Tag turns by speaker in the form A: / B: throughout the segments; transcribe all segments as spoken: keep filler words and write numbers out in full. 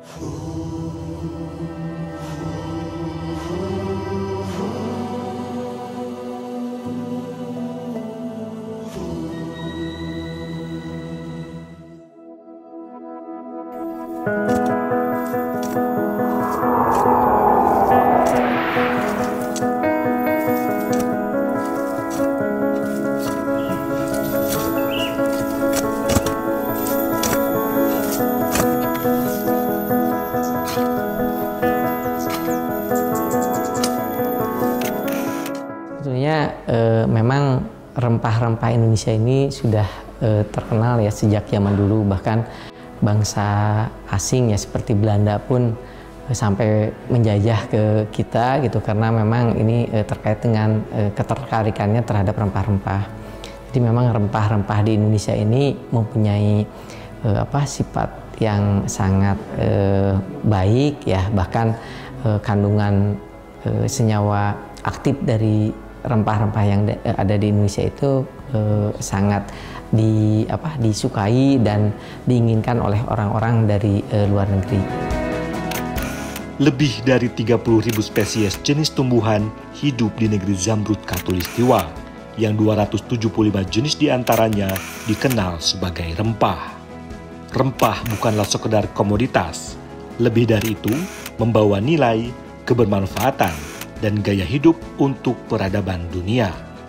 A: Sebetulnya e, memang rempah-rempah Indonesia ini sudah e, terkenal ya sejak zaman dulu, bahkan bangsa asing ya seperti Belanda pun e, sampai menjajah ke kita gitu, karena memang ini e, terkait dengan e, ketertarikannya terhadap rempah-rempah. Jadi memang rempah-rempah di Indonesia ini mempunyai e, apa sifat yang sangat e, baik ya, bahkan e, kandungan e, senyawa aktif dari rempah-rempah yang ada di Indonesia itu eh, sangat di apa disukai dan diinginkan oleh orang-orang dari eh, luar negeri.
B: Lebih dari tiga puluh ribu spesies jenis tumbuhan hidup di negeri Zamrud Khatulistiwa, yang dua ratus tujuh puluh lima jenis diantaranya dikenal sebagai rempah. Rempah bukanlah sekedar komoditas, lebih dari itu membawa nilai, kebermanfaatan, dan gaya hidup untuk peradaban dunia.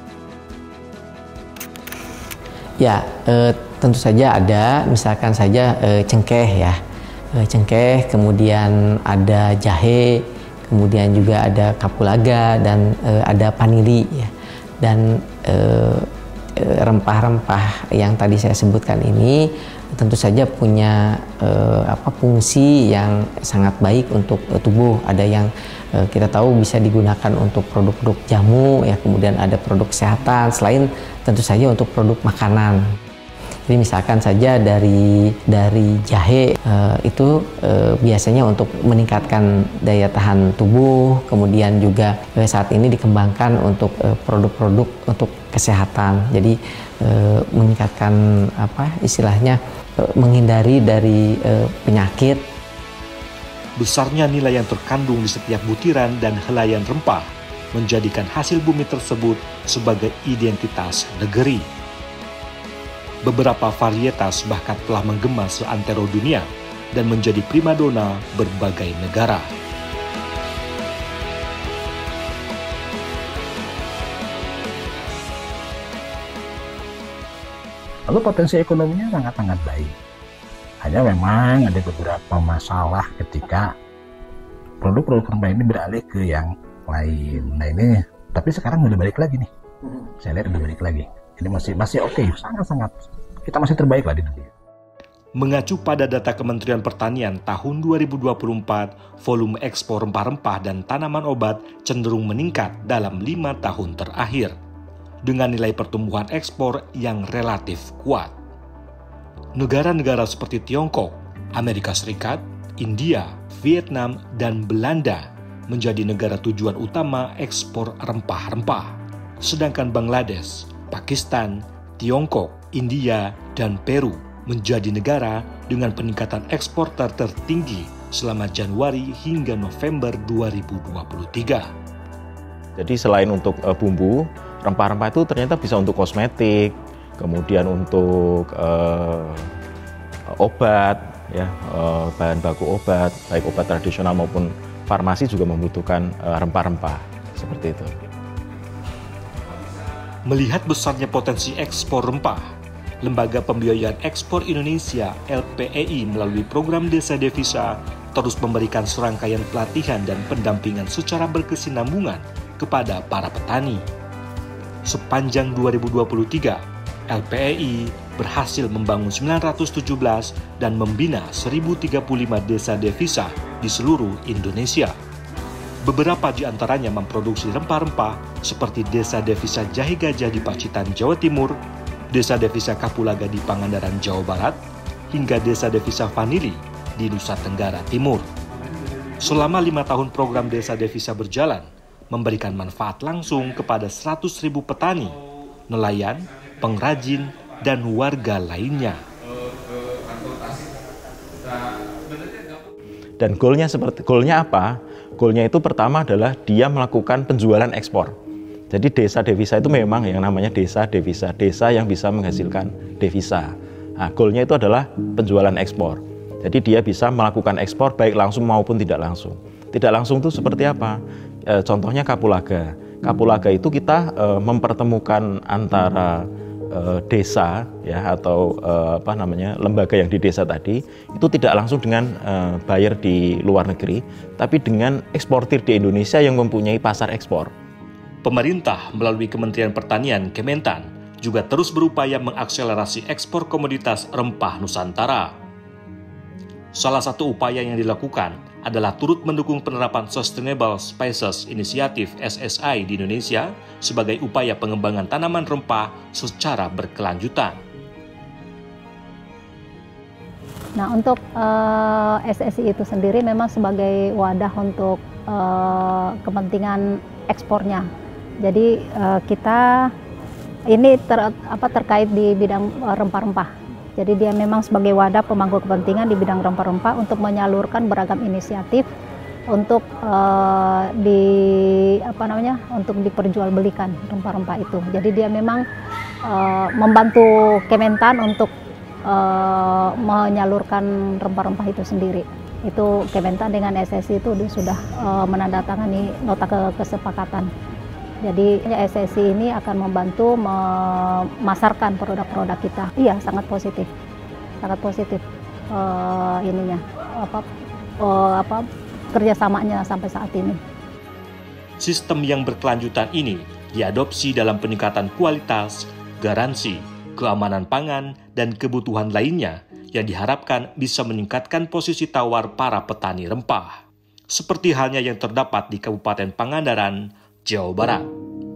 A: Ya, e, tentu saja ada, misalkan saja e, cengkeh ya, e, cengkeh, kemudian ada jahe, kemudian juga ada kapulaga dan e, ada paniri ya. Dan rempah-rempah yang tadi saya sebutkan ini tentu saja punya e, apa fungsi yang sangat baik untuk e, tubuh. Ada yang e, kita tahu bisa digunakan untuk produk-produk jamu ya, kemudian ada produk kesehatan, selain tentu saja untuk produk makanan. Jadi misalkan saja dari dari jahe e, itu e, biasanya untuk meningkatkan daya tahan tubuh, kemudian juga e, saat ini dikembangkan untuk produk-produk e, untuk kesehatan. Jadi e, meningkatkan apa istilahnya e, menghindari dari e, penyakit.
B: Besarnya nilai yang terkandung di setiap butiran dan helaian rempah menjadikan hasil bumi tersebut sebagai identitas negeri. Beberapa varietas bahkan telah menggema seantero dunia dan menjadi primadona berbagai negara.
C: Lalu potensi ekonominya sangat-sangat baik. Hanya memang ada beberapa masalah ketika produk-produk rempah ini beralih ke yang lain. Nah ini, tapi sekarang udah balik lagi nih. Saya lihat udah balik lagi. Ini masih masih oke, okay. sangat-sangat kita masih terbaik lah di dunia.
B: Mengacu pada data Kementerian Pertanian tahun dua ribu dua puluh empat, volume ekspor rempah-rempah dan tanaman obat cenderung meningkat dalam lima tahun terakhir, dengan nilai pertumbuhan ekspor yang relatif kuat. Negara-negara seperti Tiongkok, Amerika Serikat, India, Vietnam, dan Belanda menjadi negara tujuan utama ekspor rempah-rempah, sedangkan Bangladesh, Pakistan, Tiongkok, India, dan Peru menjadi negara dengan peningkatan ekspor tertinggi selama Januari hingga November dua ribu dua puluh tiga.
D: Jadi selain untuk uh, bumbu, rempah-rempah itu ternyata bisa untuk kosmetik, kemudian untuk uh, obat, ya uh, bahan baku obat, baik obat tradisional maupun farmasi juga membutuhkan uh, rempah-rempah seperti itu.
B: Melihat besarnya potensi ekspor rempah, Lembaga Pembiayaan Ekspor Indonesia L P E I melalui program Desa Devisa terus memberikan serangkaian pelatihan dan pendampingan secara berkesinambungan kepada para petani. Sepanjang dua ribu dua puluh tiga, L P E I berhasil membangun sembilan ratus tujuh belas dan membina seribu tiga puluh lima desa devisa di seluruh Indonesia. Beberapa di antaranya memproduksi rempah-rempah seperti Desa Devisa Jahe Gajah di Pacitan, Jawa Timur, Desa Devisa Kapulaga di Pangandaran, Jawa Barat, hingga Desa Devisa Vanili di Nusa Tenggara Timur. Selama lima tahun program Desa Devisa berjalan, memberikan manfaat langsung kepada seratus ribu petani, nelayan, pengrajin, dan warga lainnya.
D: Dan goalnya seperti goalnya apa? Goalnya itu pertama adalah dia melakukan penjualan ekspor. Jadi desa devisa itu memang yang namanya desa devisa, desa yang bisa menghasilkan devisa. Nah, goalnya itu adalah penjualan ekspor. Jadi dia bisa melakukan ekspor baik langsung maupun tidak langsung. Tidak langsung itu seperti apa? E, contohnya Kapulaga. Kapulaga itu kita e, mempertemukan antara e, desa ya atau e, apa namanya lembaga yang di desa tadi itu tidak langsung dengan e, buyer di luar negeri, tapi dengan eksportir di Indonesia yang mempunyai pasar ekspor.
B: Pemerintah melalui Kementerian Pertanian Kementan juga terus berupaya mengakselerasi ekspor komoditas rempah Nusantara. Salah satu upaya yang dilakukan adalah turut mendukung penerapan Sustainable Spices Initiative S S I di Indonesia sebagai upaya pengembangan tanaman rempah secara berkelanjutan.
E: Nah, untuk uh, S S I itu sendiri memang sebagai wadah untuk uh, kepentingan ekspornya. Jadi uh, kita ini ter, apa, terkait di bidang uh, rempah-rempah. Jadi dia memang sebagai wadah pemangku kepentingan di bidang rempah-rempah untuk menyalurkan beragam inisiatif untuk uh, di apa namanya untuk diperjualbelikan rempah-rempah itu. Jadi dia memang uh, membantu Kementan untuk uh, menyalurkan rempah-rempah itu sendiri. Itu Kementan dengan S S I itu sudah uh, menandatangani nota ke kesepakatan. Jadi S S I ini akan membantu memasarkan produk-produk kita. Iya, sangat positif, sangat positif uh, ininya, apa, uh, apa kerjasamanya sampai saat ini.
B: Sistem yang berkelanjutan ini diadopsi dalam peningkatan kualitas, garansi, keamanan pangan, dan kebutuhan lainnya yang diharapkan bisa meningkatkan posisi tawar para petani rempah. Seperti halnya yang terdapat di Kabupaten Pangandaran, Jawa Barat.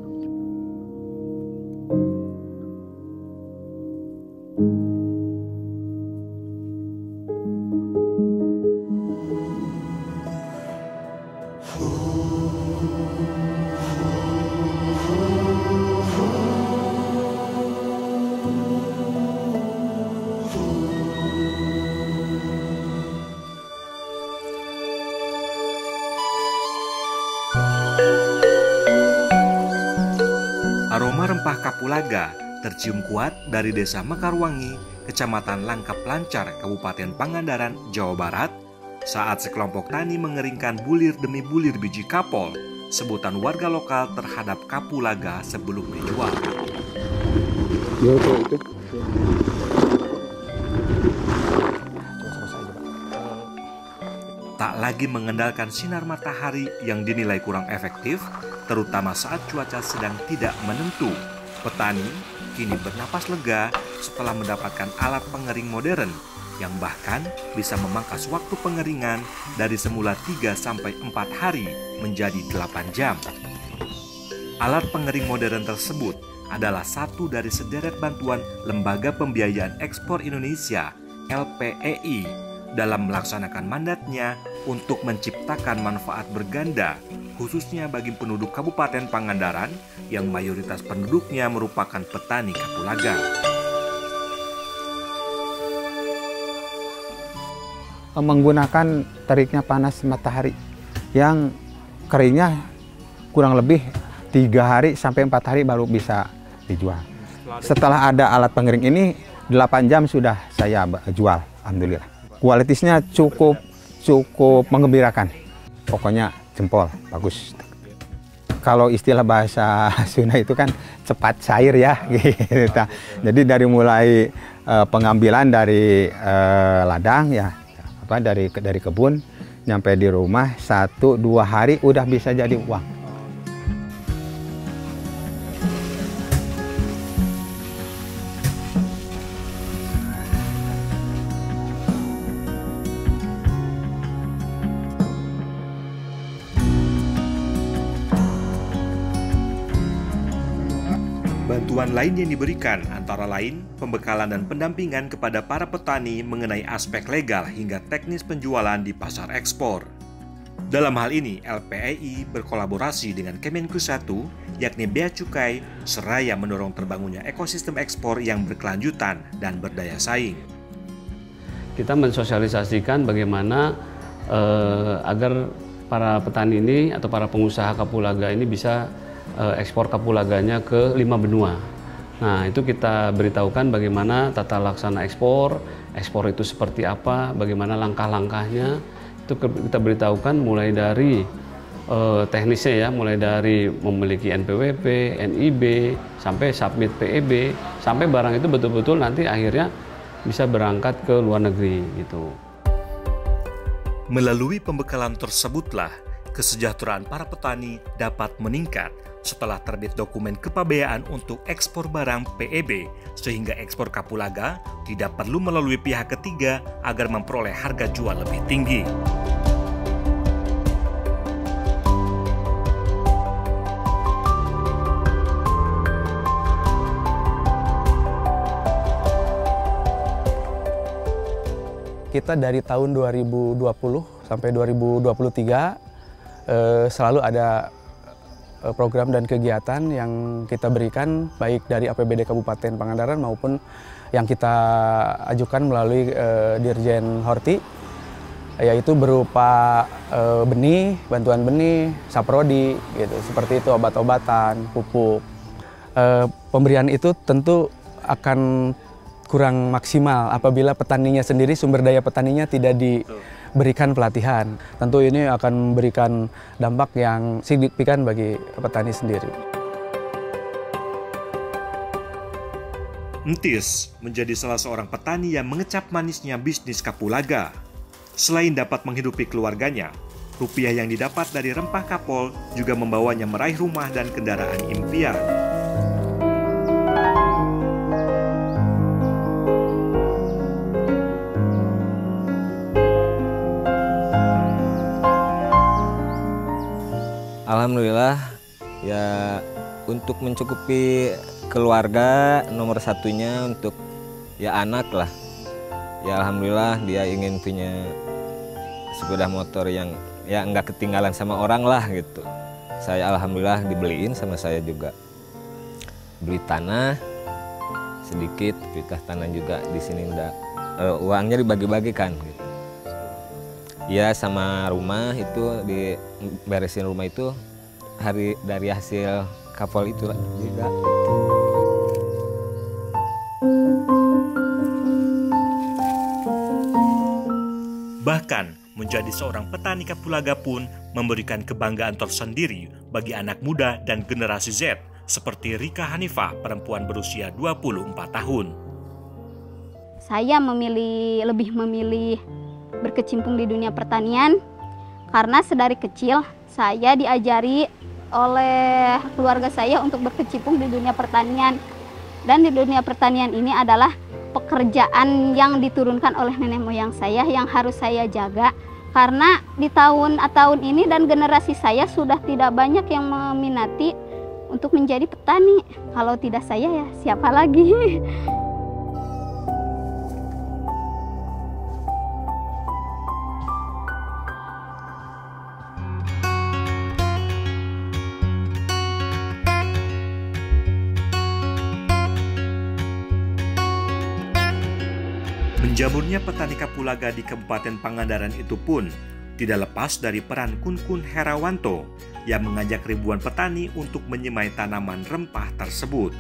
B: Aroma rempah kapulaga tercium kuat dari Desa Mekarwangi, Kecamatan Langkap Lancar, Kabupaten Pangandaran, Jawa Barat, saat sekelompok tani mengeringkan bulir demi bulir biji kapol, sebutan warga lokal terhadap kapulaga sebelum dijual. Tak lagi mengandalkan sinar matahari yang dinilai kurang efektif, terutama saat cuaca sedang tidak menentu. Petani kini bernapas lega setelah mendapatkan alat pengering modern yang bahkan bisa memangkas waktu pengeringan dari semula tiga sampai empat hari menjadi delapan jam. Alat pengering modern tersebut adalah satu dari sederet bantuan Lembaga Pembiayaan Ekspor Indonesia L P E I dalam melaksanakan mandatnya untuk menciptakan manfaat berganda, khususnya bagi penduduk Kabupaten Pangandaran yang mayoritas penduduknya merupakan petani kapulaga.
F: Menggunakan teriknya panas matahari yang keringnya kurang lebih tiga hari sampai empat hari baru bisa dijual. Setelah ada alat pengering ini, delapan jam sudah saya jual, alhamdulillah. Kualitasnya cukup cukup menggembirakan. Pokoknya jempol, bagus. Kalau istilah bahasa Sunda itu kan cepat cair ya, gitu. Jadi dari mulai uh, pengambilan dari uh, ladang ya, apa dari dari kebun, nyampe di rumah satu dua hari udah bisa jadi uang.
B: Bantuan lain yang diberikan antara lain pembekalan dan pendampingan kepada para petani mengenai aspek legal hingga teknis penjualan di pasar ekspor. Dalam hal ini, L P E I berkolaborasi dengan Kemenku satu, yakni Bea Cukai, seraya mendorong terbangunnya ekosistem ekspor yang berkelanjutan dan berdaya saing.
G: Kita mensosialisasikan bagaimana eh, agar para petani ini atau para pengusaha kapulaga ini bisa eh, ekspor kapulaganya ke lima benua. Nah, itu kita beritahukan bagaimana tata laksana ekspor, ekspor itu seperti apa, bagaimana langkah-langkahnya. Itu kita beritahukan mulai dari eh, teknisnya ya, mulai dari memiliki N P W P, N I B, sampai submit P E B, sampai barang itu betul-betul nanti akhirnya bisa berangkat ke luar negeri gitu.
B: Melalui pembekalan tersebutlah, kesejahteraan para petani dapat meningkat setelah terbit dokumen kepabeaan untuk ekspor barang P E B, sehingga ekspor kapulaga tidak perlu melalui pihak ketiga agar memperoleh harga jual lebih tinggi.
H: Kita dari tahun dua ribu dua puluh sampai dua ribu dua puluh tiga eh, selalu ada eh, program dan kegiatan yang kita berikan baik dari A P B D Kabupaten Pangandaran maupun yang kita ajukan melalui eh, Dirjen Horti, yaitu berupa eh, benih, bantuan benih, saprodi, gitu, seperti itu, obat-obatan, pupuk. Eh, pemberian itu tentu akan kurang maksimal apabila petaninya sendiri, sumber daya petaninya tidak diberikan pelatihan. Tentu ini akan memberikan dampak yang signifikan bagi petani sendiri.
B: Entis menjadi salah seorang petani yang mengecap manisnya bisnis kapulaga. Selain dapat menghidupi keluarganya, rupiah yang didapat dari rempah kapol juga membawanya meraih rumah dan kendaraan impian.
I: Alhamdulillah, ya untuk mencukupi keluarga nomor satunya untuk ya anak lah. Ya alhamdulillah dia ingin punya sepeda motor yang ya nggak ketinggalan sama orang lah gitu. Saya alhamdulillah dibeliin sama saya juga. Beli tanah sedikit, pindah tanah juga di sini enggak, uh, uangnya dibagi-bagikan gitu. Ya sama rumah itu diberesin rumah itu hari dari hasil kapol itu juga.
B: Bahkan menjadi seorang petani kapulaga pun memberikan kebanggaan tersendiri bagi anak muda dan generasi Z seperti Rika Hanifah, perempuan berusia dua puluh empat tahun.
J: Saya memilih lebih memilih berkecimpung di dunia pertanian karena sedari kecil saya diajari oleh keluarga saya untuk berkecimpung di dunia pertanian, dan di dunia pertanian ini adalah pekerjaan yang diturunkan oleh nenek moyang saya yang harus saya jaga, karena di tahun tahun ini dan generasi saya sudah tidak banyak yang meminati untuk menjadi petani. Kalau tidak saya ya siapa lagi.
B: Menjamurnya petani kapulaga di Kabupaten Pangandaran itu pun tidak lepas dari peran Kun Kun Herawanto yang mengajak ribuan petani untuk menyemai tanaman rempah tersebut.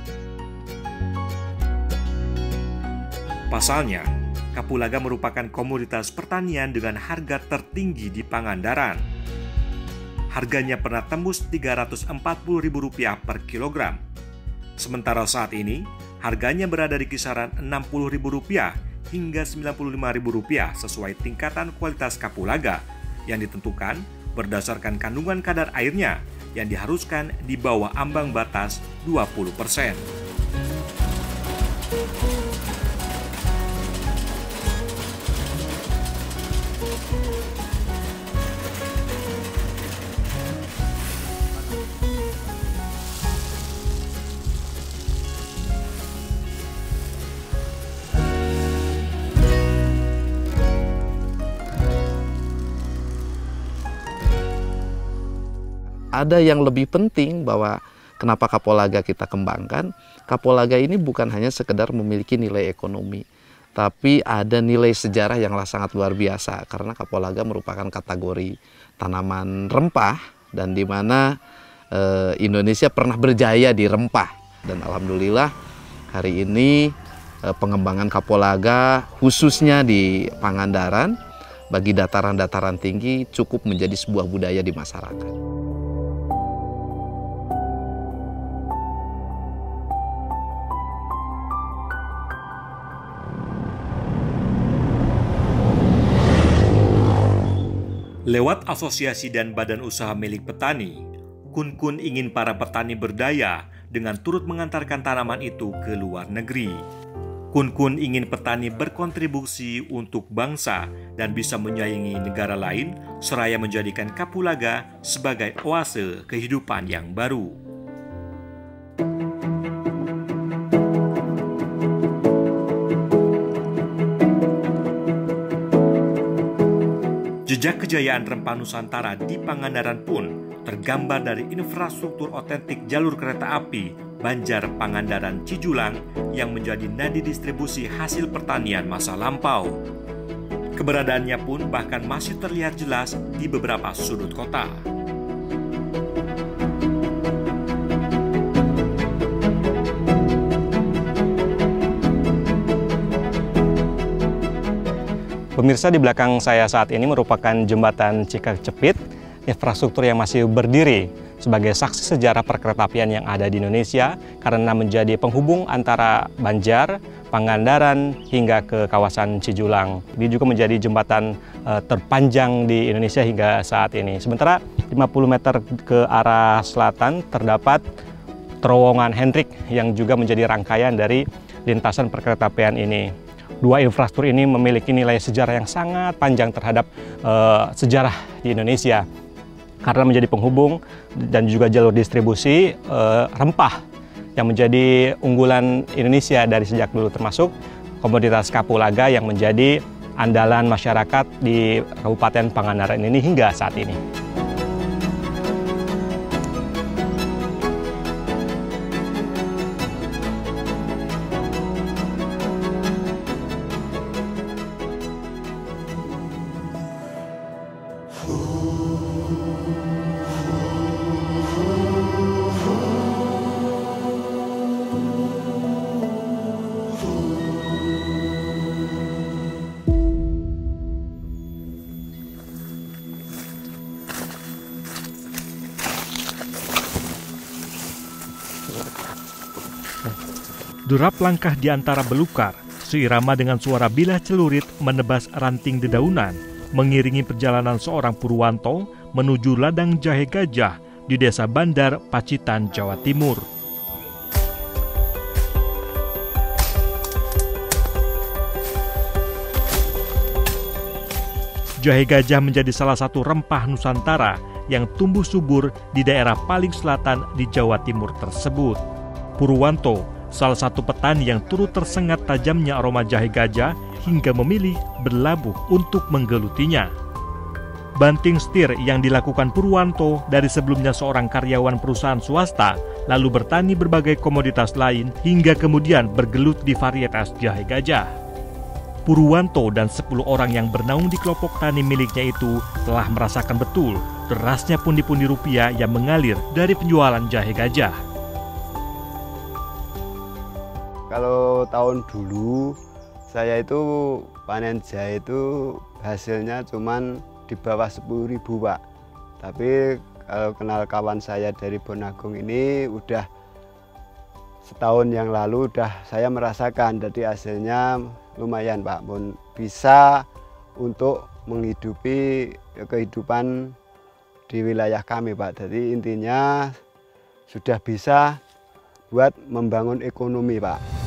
B: Pasalnya, kapulaga merupakan komoditas pertanian dengan harga tertinggi di Pangandaran. Harganya pernah tembus tiga ratus empat puluh ribu rupiah per kilogram. Sementara saat ini, harganya berada di kisaran enam puluh ribu rupiah hingga sembilan puluh lima ribu rupiah sesuai tingkatan kualitas kapulaga yang ditentukan berdasarkan kandungan kadar airnya yang diharuskan di bawah ambang batas dua puluh persen.
K: Ada yang lebih penting bahwa kenapa kapulaga kita kembangkan. Kapulaga ini bukan hanya sekedar memiliki nilai ekonomi, tapi ada nilai sejarah yang sangat luar biasa karena kapulaga merupakan kategori tanaman rempah dan di mana eh, Indonesia pernah berjaya di rempah, dan alhamdulillah hari ini eh, pengembangan kapulaga khususnya di Pangandaran bagi dataran-dataran tinggi cukup menjadi sebuah budaya di masyarakat.
B: Lewat asosiasi dan badan usaha milik petani, Kun Kun ingin para petani berdaya dengan turut mengantarkan tanaman itu ke luar negeri. Kun Kun ingin petani berkontribusi untuk bangsa dan bisa menyaingi negara lain, seraya menjadikan kapulaga sebagai oase kehidupan yang baru. Jejak kejayaan rempah Nusantara di Pangandaran pun tergambar dari infrastruktur otentik jalur kereta api Banjar Pangandaran Cijulang yang menjadi nadi distribusi hasil pertanian masa lampau. Keberadaannya pun bahkan masih terlihat jelas di beberapa sudut kota.
L: Pemirsa, di belakang saya saat ini merupakan jembatan Cikacapit, infrastruktur yang masih berdiri sebagai saksi sejarah perkeretaapian yang ada di Indonesia karena menjadi penghubung antara Banjar, Pangandaran hingga ke kawasan Cijulang. Ini juga menjadi jembatan uh, terpanjang di Indonesia hingga saat ini. Sementara lima puluh meter ke arah selatan terdapat terowongan Hendrik yang juga menjadi rangkaian dari lintasan perkeretaapian ini. Dua infrastruktur ini memiliki nilai sejarah yang sangat panjang terhadap uh, sejarah di Indonesia karena menjadi penghubung dan juga jalur distribusi uh, rempah yang menjadi unggulan Indonesia dari sejak dulu, termasuk komoditas kapulaga yang menjadi andalan masyarakat di Kabupaten Pangandaran ini hingga saat ini.
B: Derap langkah di antara belukar, seirama dengan suara bilah celurit menebas ranting dedaunan, mengiringi perjalanan seorang Purwanto menuju ladang jahe gajah di Desa Bandar, Pacitan, Jawa Timur. Jahe gajah menjadi salah satu rempah Nusantara yang tumbuh subur di daerah paling selatan di Jawa Timur tersebut. Purwanto, salah satu petani yang turut tersengat tajamnya aroma jahe gajah hingga memilih berlabuh untuk menggelutinya. Banting setir yang dilakukan Purwanto dari sebelumnya seorang karyawan perusahaan swasta, lalu bertani berbagai komoditas lain hingga kemudian bergelut di varietas jahe gajah. Purwanto dan sepuluh orang yang bernaung di kelompok tani miliknya itu telah merasakan betul derasnya pundi-pundi rupiah yang mengalir dari penjualan jahe gajah.
M: Kalau tahun dulu saya itu panen jahe itu hasilnya cuman di bawah sepuluh ribu Pak. Tapi kalau kenal kawan saya dari Bonagung ini udah setahun yang lalu udah saya merasakan, jadi hasilnya lumayan Pak, pun bisa untuk menghidupi kehidupan di wilayah kami Pak. Jadi intinya sudah bisa buat membangun ekonomi Pak.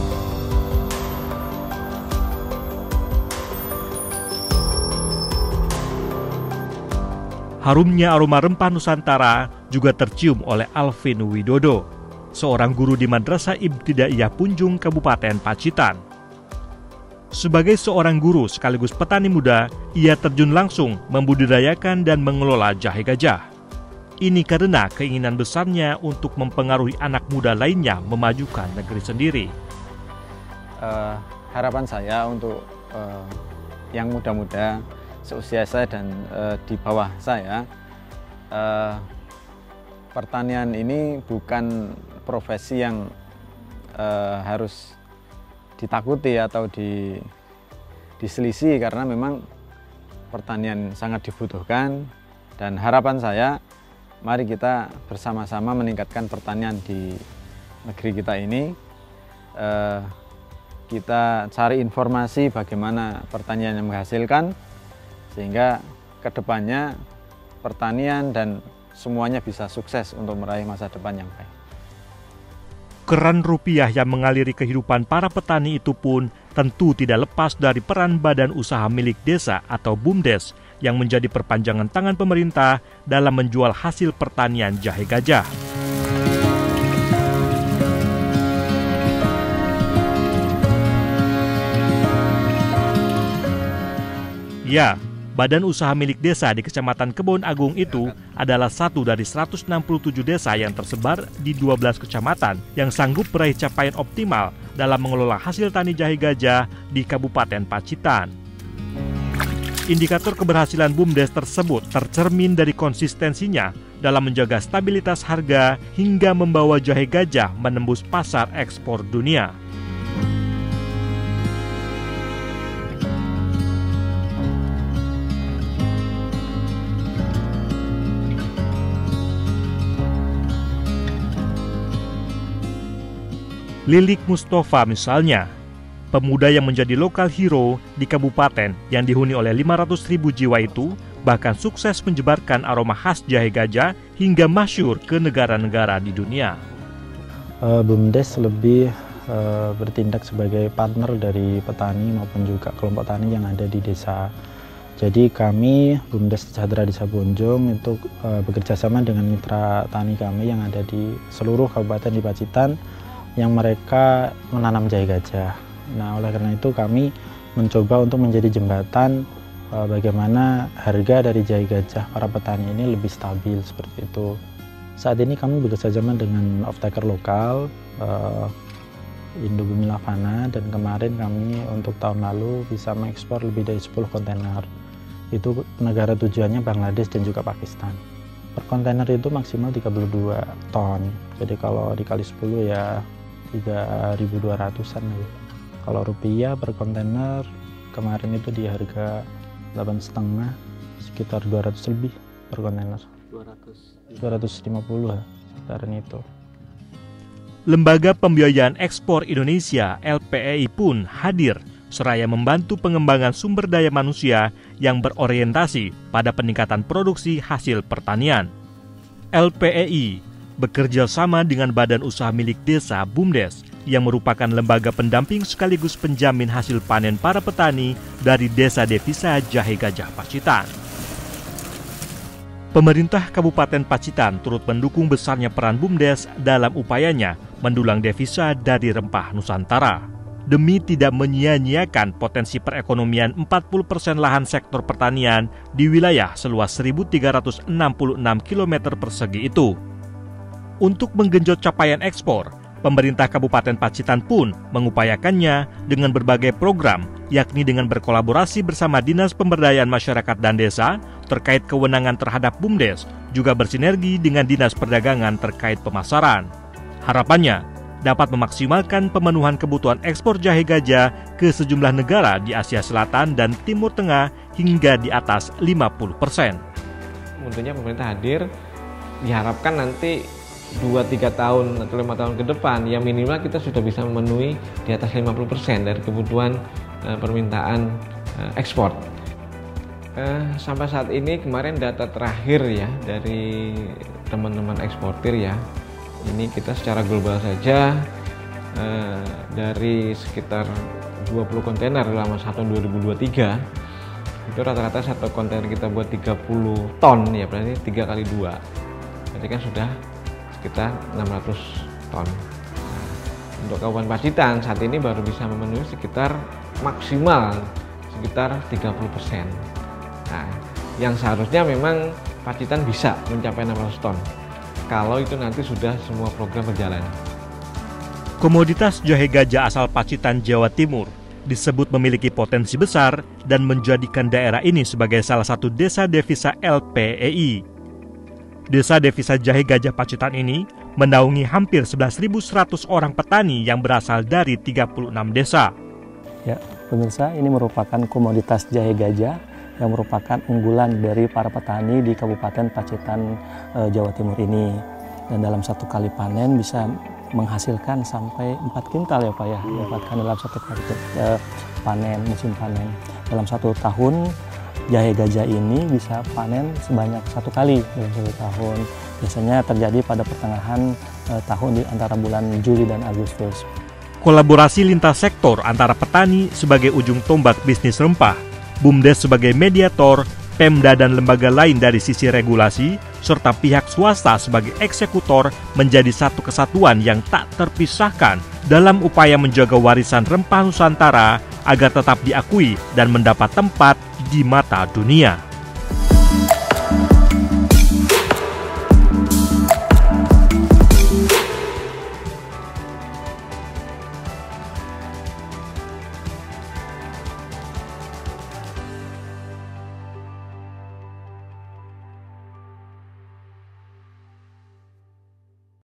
B: Harumnya aroma rempah Nusantara juga tercium oleh Alvin Widodo, seorang guru di Madrasah Ibtidaiyah Punjung, Kabupaten Pacitan. Sebagai seorang guru sekaligus petani muda, ia terjun langsung membudidayakan dan mengelola jahe gajah. Ini karena keinginan besarnya untuk mempengaruhi anak muda lainnya memajukan negeri sendiri.
N: Uh,
F: harapan saya untuk uh, yang muda-muda seusia saya dan uh, di bawah saya, uh, pertanian ini bukan profesi yang uh, harus ditakuti atau di, diselisih, karena memang pertanian sangat dibutuhkan. Dan harapan saya, mari kita bersama-sama meningkatkan pertanian di negeri kita ini. Uh, kita cari informasi bagaimana pertanian yang menghasilkan, sehingga kedepannya pertanian dan semuanya bisa sukses untuk meraih masa depan yang baik.
B: Keran rupiah yang mengaliri kehidupan para petani itu pun tentu tidak lepas dari peran badan usaha milik desa atau BUMDes yang menjadi perpanjangan tangan pemerintah dalam menjual hasil pertanian jahe gajah. Ya, badan usaha milik desa di Kecamatan Kebon Agung itu adalah satu dari seratus enam puluh tujuh desa yang tersebar di dua belas kecamatan yang sanggup meraih capaian optimal dalam mengelola hasil tani jahe gajah di Kabupaten Pacitan. Indikator keberhasilan BUMDes tersebut tercermin dari konsistensinya dalam menjaga stabilitas harga hingga membawa jahe gajah menembus pasar ekspor dunia. Lilik Mustafa misalnya, pemuda yang menjadi lokal hero di kabupaten yang dihuni oleh lima ratus ribu jiwa itu bahkan sukses menyebarkan aroma khas jahe gajah hingga masyhur ke negara-negara di dunia.
N: BUMDes lebih uh, bertindak sebagai partner dari petani maupun juga kelompok tani yang ada di desa. Jadi kami BUMDes Sejahtera Desa Bonjong itu uh, bekerja sama dengan mitra tani kami yang ada di seluruh kabupaten di Pacitan, yang mereka menanam jahe gajah. Nah, oleh karena itu kami mencoba untuk menjadi jembatan e, bagaimana harga dari jahe gajah para petani ini lebih stabil seperti itu. Saat ini kami bekerjasama dengan off-taker lokal, e, Indobumi Lavana, dan kemarin kami untuk tahun lalu bisa mengekspor lebih dari sepuluh kontainer. Itu negara tujuannya Bangladesh dan juga Pakistan. Per kontainer itu maksimal tiga puluh dua ton. Jadi kalau dikali sepuluh ya tiga ribu dua ratusan. Kalau rupiah per kontainer kemarin itu di harga delapan setengah, sekitar dua ratus lebih per kontainer. dua ratus lima puluh ya, sekitaran itu.
B: Lembaga Pembiayaan Ekspor Indonesia L P E I pun hadir seraya membantu pengembangan sumber daya manusia yang berorientasi pada peningkatan produksi hasil pertanian. L P E I bekerja sama dengan Badan Usaha Milik Desa BUMDes yang merupakan lembaga pendamping sekaligus penjamin hasil panen para petani dari Desa Devisa Jahe Gajah Pacitan. Pemerintah Kabupaten Pacitan turut mendukung besarnya peran BUMDes dalam upayanya mendulang devisa dari rempah Nusantara. Demi tidak menyia-nyiakan potensi perekonomian empat puluh persen lahan sektor pertanian di wilayah seluas seribu tiga ratus enam puluh enam kilometer persegi itu. Untuk menggenjot capaian ekspor, pemerintah Kabupaten Pacitan pun mengupayakannya dengan berbagai program, yakni dengan berkolaborasi bersama Dinas Pemberdayaan Masyarakat dan Desa terkait kewenangan terhadap BUMDes, juga bersinergi dengan Dinas Perdagangan terkait pemasaran. Harapannya dapat memaksimalkan pemenuhan kebutuhan ekspor jahe gajah ke sejumlah negara di Asia Selatan dan Timur Tengah hingga di atas lima puluh persen.
O: Tentunya pemerintah hadir, diharapkan nanti dua tiga tahun atau lima tahun ke depan, ya minimal kita sudah bisa memenuhi di atas lima puluh persen dari kebutuhan uh, permintaan uh, ekspor. Uh, sampai saat ini kemarin data terakhir ya dari teman-teman eksportir ya, ini kita secara global saja uh, dari sekitar dua puluh kontainer dalam masa tahun dua ribu dua puluh tiga, itu rata-rata satu kontainer kita buat tiga puluh ton, ya berarti tiga kali dua, berarti kan sudah sekitar enam ratus ton. Nah, untuk Kabupaten Pacitan saat ini baru bisa memenuhi sekitar maksimal sekitar tiga puluh persen. Nah, yang seharusnya memang Pacitan bisa mencapai enam ratus ton kalau itu nanti sudah semua program berjalan.
B: Komoditas jahe gajah asal Pacitan, Jawa Timur disebut memiliki potensi besar dan menjadikan daerah ini sebagai salah satu desa devisa L P E I. Desa devisa Jahe Gajah Pacitan ini menaungi hampir sebelas ribu seratus orang petani yang berasal dari tiga puluh enam desa.
P: Ya, pemirsa, ini merupakan komoditas jahe gajah yang merupakan unggulan dari para petani di Kabupaten Pacitan, e, Jawa Timur ini. Dan dalam satu kali panen bisa menghasilkan sampai empat kintal ya Pak ya, dapatkan dalam satu kali e, panen, musim panen. Dalam satu tahun jahe gajah ini bisa panen sebanyak satu kali dalam satu tahun. Biasanya terjadi pada pertengahan e, tahun di antara bulan Juli dan Agustus.
B: Kolaborasi lintas sektor antara petani sebagai ujung tombak bisnis rempah, BUMDes sebagai mediator, Pemda dan lembaga lain dari sisi regulasi, serta pihak swasta sebagai eksekutor menjadi satu kesatuan yang tak terpisahkan dalam upaya menjaga warisan rempah Nusantara agar tetap diakui dan mendapat tempat di mata dunia.